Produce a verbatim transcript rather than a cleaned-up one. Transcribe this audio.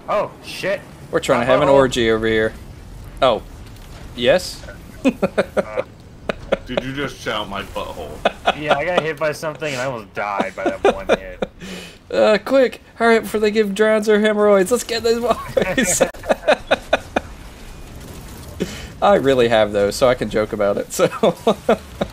Oh, shit. We're trying to have an orgy over here. Oh. Yes? uh, Did you just shout my butthole? Yeah, I got hit by something and I almost died by that one hit. Uh, quick! Hurry up before they give Dranzer hemorrhoids. Let's get those boys! I really have those, so I can joke about it, so...